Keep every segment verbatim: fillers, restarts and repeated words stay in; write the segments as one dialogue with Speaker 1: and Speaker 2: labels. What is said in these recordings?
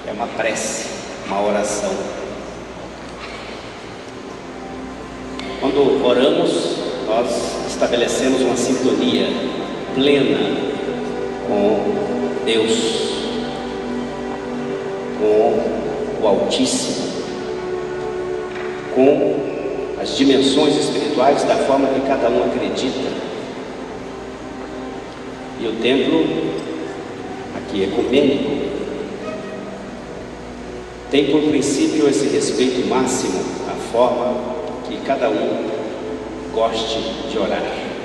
Speaker 1: é uma prece, uma oração. Quando oramos, nós estabelecemos uma sintonia plena com Deus, com o Altíssimo, com as dimensões espirituais da forma que cada um acredita. E o templo, aqui ecumênico, tem por princípio esse respeito máximo à forma que cada um goste de orar.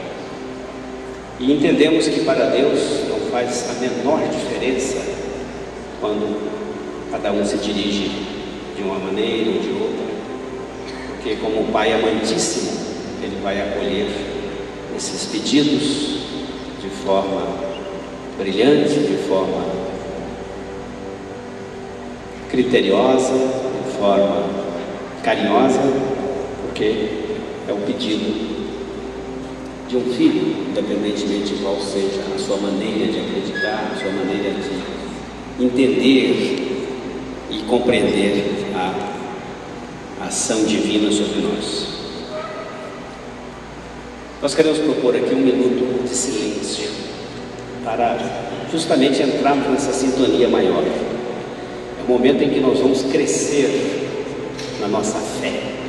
Speaker 1: E entendemos que para Deus não faz a menor diferença quando cada um se dirige de uma maneira ou de outra, porque como o Pai amantíssimo, Ele vai acolher esses pedidos de forma brilhante, de forma criteriosa, de forma carinhosa, porque é o pedido de um filho, independentemente de qual seja a sua maneira de acreditar, a sua maneira de entender e compreender a ação divina sobre nós. Nós queremos propor aqui um minuto de silêncio para justamente entrarmos nessa sintonia maior. É o momento em que nós vamos crescer na nossa fé.